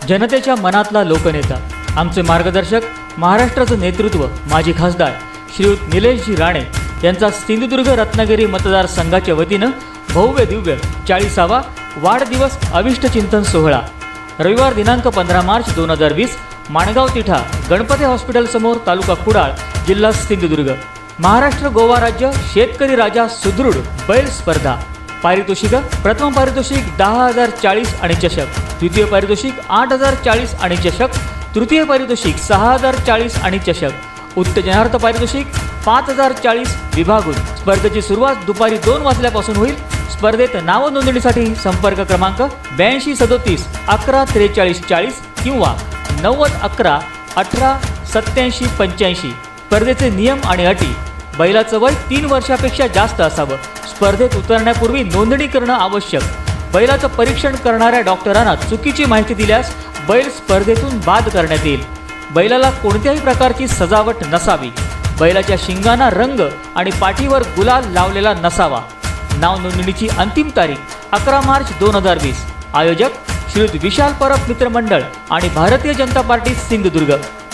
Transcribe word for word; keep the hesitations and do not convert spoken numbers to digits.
जनतेच्या मनातला लोकनेता, आमचे मार्गदर्शक, महाराष्ट्राचं नेतृत्व माजी खासदार श्रीयुत निलेशजी राणे यांचा सिंधुदुर्ग रत्नागिरी मतदारसंघाच्या वतीनं भव्य दिव्य चाळीसावा वाढदिवस अभिष्ट चिंतन सोहळा रविवार दिनांक पंधरा मार्च दोन हजार वीस माणगाव तिठा गणपती हॉस्पिटल समोर, तालुका कुडाळ, जिल्हा सिंधुदुर्ग। महाराष्ट्र गोवा राज्य शेतकरी राजा सुदृढ बैल स्पर्धा। पारितोषिक: प्रथम पारितोषिक दहा हजार चाळीस आणि चषक, द्वितीय पारितोषिक आठ हजार चाळीस आणि चषक, तृतीय पारितोषिक सहा हजार चाळीस आणि चषक, उत्तेजनार्थ पारितोषिक पाच हजार चाळीस विभागून। स्पर्धेची सुरुवात दुपारी दोन वाजल्यापासून होईल। स्पर्धेत नाव नोंदणीसाठी संपर्क क्रमांक ब्याऐंशी सदोतीस अकरा त्रेचाळीस चाळीस किंवा नव्वद अकरा अठरा सत्याऐंशी पंच्याऐंशी। स्पर्धेचे नियम आणि अटी: बैलाचं वय तीन वर्षापेक्षा जास्त असावं। स्पर्धेत उतरण्यापूर्वी नोंदणी करणं आवश्यक। बैलाचं परीक्षण करणाऱ्या डॉक्टरांना चुकीची माहिती दिल्यास बैल स्पर्धेतून बाद करण्यात येईल। बैलाला कोणत्याही प्रकारची सजावट नसावी। बैलाच्या शिंगांना रंग आणि पाठीवर गुलाल लावलेला नसावा। नाव नोंदणीची अंतिम तारीख अकरा मार्च दोन हजार वीस। आयोजक श्रीयुत विशाल परब मित्रमंडळ आणि भारतीय जनता पार्टी सिंधुदुर्ग।